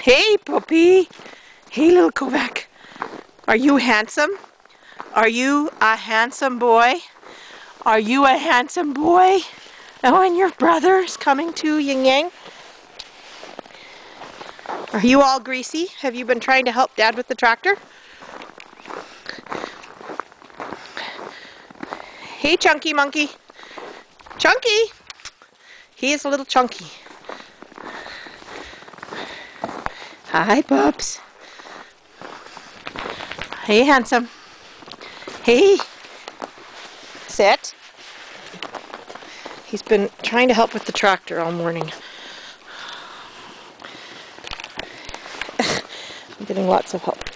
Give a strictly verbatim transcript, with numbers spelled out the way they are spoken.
Hey, puppy. Hey, little Kovac. Are you handsome? Are you a handsome boy? Are you a handsome boy? Oh, and your brother's coming too, Yin Yang. Are you all greasy? Have you been trying to help Dad with the tractor? Hey, Chunky Monkey. Chunky! He is a little chunky. Hi, pups. Hey, handsome. Hey. Sit. He's been trying to help with the tractor all morning. I'm getting lots of help.